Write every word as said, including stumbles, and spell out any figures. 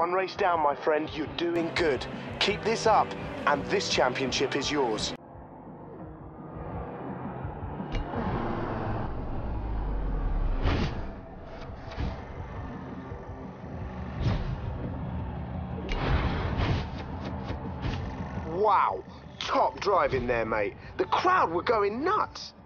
One race down, my friend. You're doing good. Keep this up, and this championship is yours. Wow, top driving there, mate. The crowd were going nuts.